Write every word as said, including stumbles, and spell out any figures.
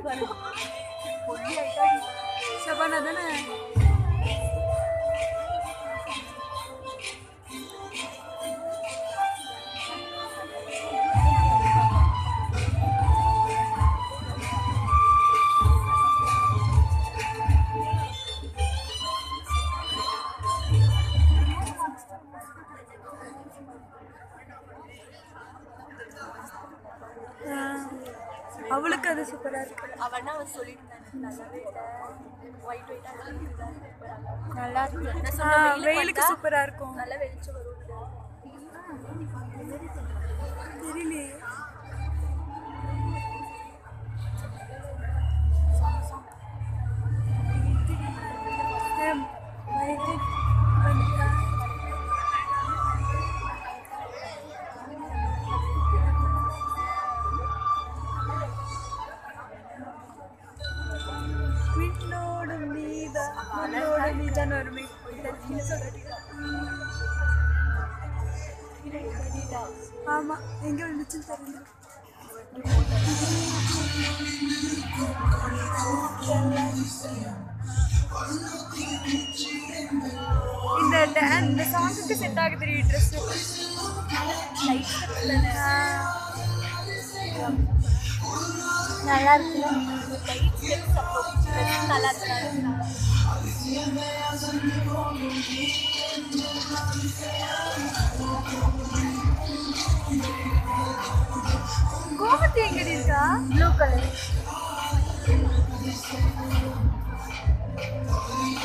பாரு பொண்ணு ஆயிட்டாடி ஷபானா தானே அவளுக்கு அது சூப்பரா இருக்கு அவனா அவன் சொல்லிருந்தானே நல்லாவே இல்ல ஒயிட் ஒயிட்டா நல்லா இருக்கு வெயிலுக்கு சூப்பரா இருக்கும் நல்லா வெளிச்சம் வரும் தெரியலையே ஆமா எங்க விழுந்துச்சுன்னு தெரியல இந்த இந்த சாங்குக்கு செட் ஆகுது ட்ரெஸ் நல்லா இருக்கு நல்லா இருக்கு கோமதி எங்கடி இருக்கா ப்ளூ கலர்